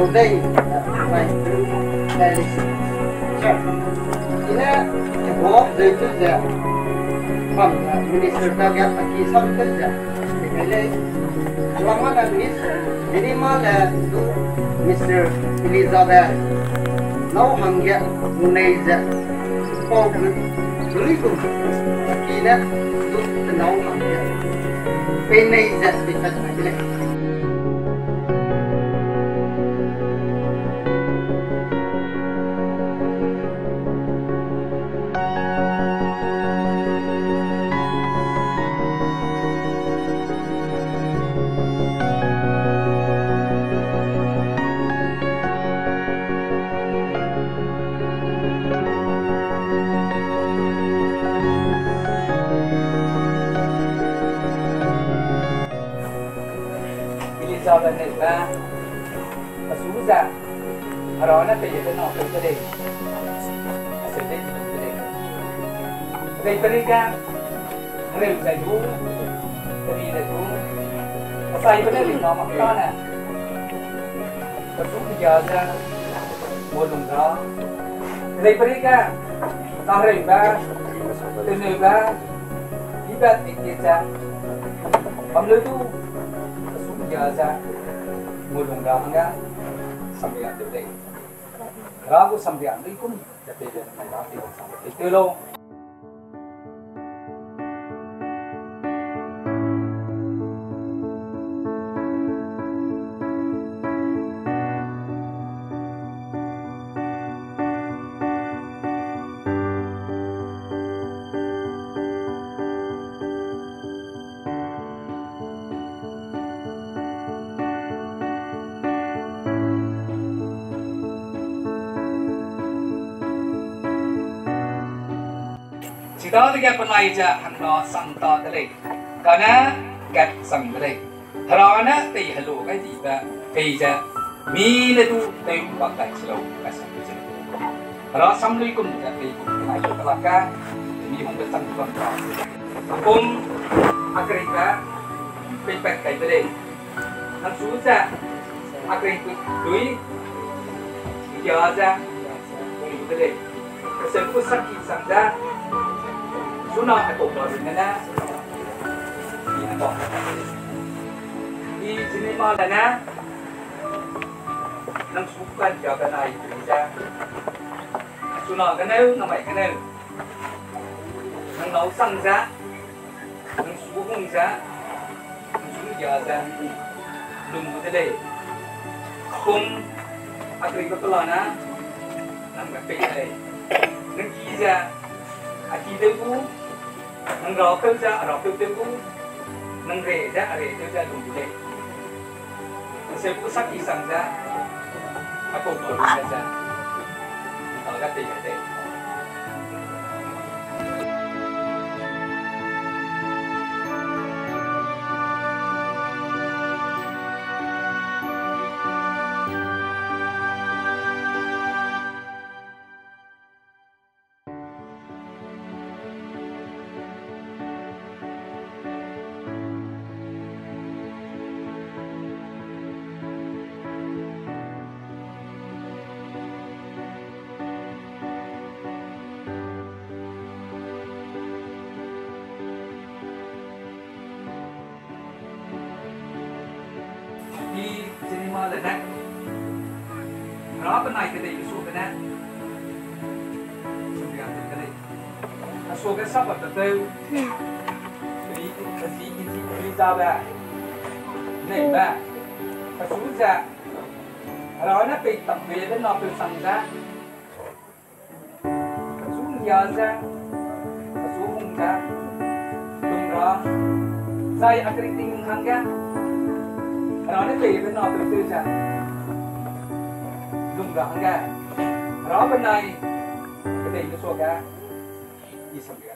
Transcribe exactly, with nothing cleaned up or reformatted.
đây này đây chắc ini jawab dari tu je pam minister bagian aki sam kerja ini lama dan mis minimal tu Mister Elizabeth nau hangya munai je pau beli tu kina tu nau hangya penai je kita jadi sau lần này ba và xuống ra ở đó nó bây giờ nó nọ từ cái đây sự đây từ cái đây đây bên đây ra đây là chú cái gì là chú và xây bên đây thì nó mặc to nè và xuống bây giờ ra một lùng đó đây bên đây ra tao đây ba từ nơi ba đi ba đi kia ra bấm lưới tu giờ ra mua đồng đó nga sampai ada deh, ragu sampai ada ikut, tapi dia nak tidak sampai itu loh. Đó thì cái phần nàyจะหันรอสั่งต่อได้เลยก่อนนะแกสั่งได้เลยถ้ารอนะตีฮัลโหลก็ดีแบบตีจะมีเลยตู้ตีบักได้ชิลล์ก็สั่งไปชิลล์ถ้ารอซ้ำลุยกุมจะตีกุมนายจุดตลาดก็มีห้องเป็นสั่งก่อนต่อกุมอาการก็เป็นแปลกไก่ไปเลยนั่นสู้จะอาการกุดุยเยอะจะกุมไปเลยเสร็จกุสักกี่สั่งจะSuno aku baru nana, ini apa? Di sini mana nana? Nang sukan jaga naik kerja. Suno kenal, namai kenal. Nang lau sang ja, nang subuh ja, nang subuh jaga, lum betul deh. Kum, aku ikut pelana, nang kape deh. Nang kerja, aki debu. Nang rau kerja, rau kerja ku, nang reja, reja kerja lunggu deh. Nang sebu sakit sangja, aku baru saja. Kalau kata ya deh. Di sini malah nak, berapa naik kedai itu kena, sembilan kedai, asal ke siapa betul, beli beli ini beli jawab, ni bah, kesusaha, kalau nak pergi tempat itu nak pergi sangsa, kesusaha je, kesusaha, lumrah, saya akhirnya tinggal hangga. Kalau ni pergi benar betul saja, lumrah enggak. Kalau benar, kedai itu suka, ini semua.